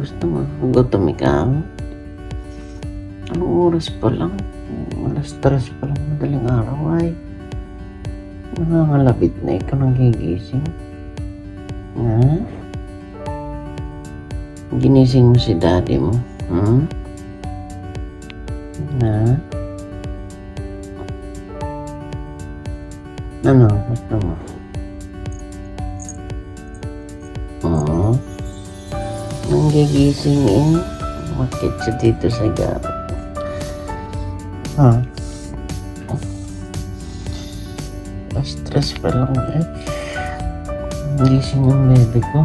gusto mo? Gutom ikaw? Anong oras pa lang? Alas 3 pa lang, madaling araw ay. Nangangalabit na ikaw nang gigising. Ha? Ginising mo si daddy mo? Ha? Ano? Gusto mo? Nang gigising eh. Bakit siya dito sa garot? Stress pa lang eh. Gising ang bebe ko.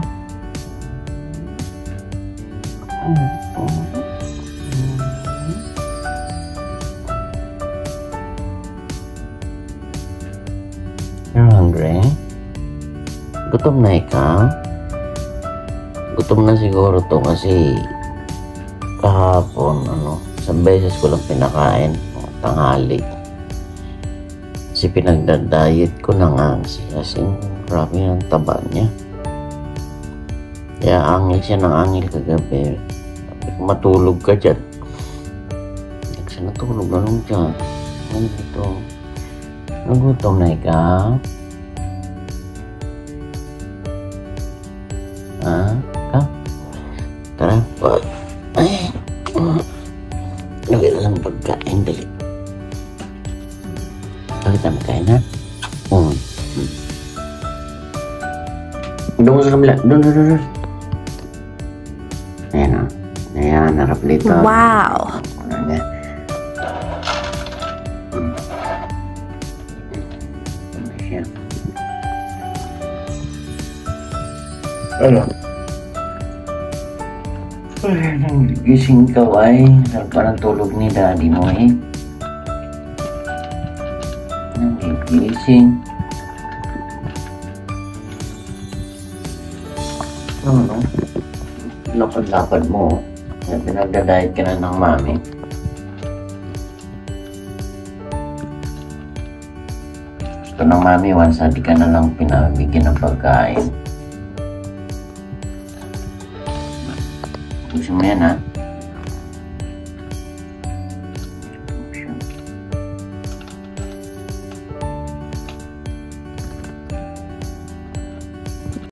You're hungry? Gutom na ikaw? Gutom na siguro to kasi kahapon isang beses ko lang pinakain tanghali. Kasi pinagda-diet ko na nga kasi grabe ang taba niya. Kaya angil siya ng angil kagabi. Sabi ko, matulog ka dyan. Hindi siya natulog na nung dyan. Ano ito? Nagutom na ikaw? Tara, ay, lagay lang pagkain, dali. Lagay tayo magkain, ha? Doon sa kabila, doon. Ayan, ayan, harap dito. Wow! Ano? Gising ka ay, parang tulog ni daddy mo eh. Gising. Ano? Lapad-lapad mo. Pinagda-diet ka na ng mami. Gusto ng mami, once di ka na lang pinabigyan ng pagkain. Gusto mo yan, ha?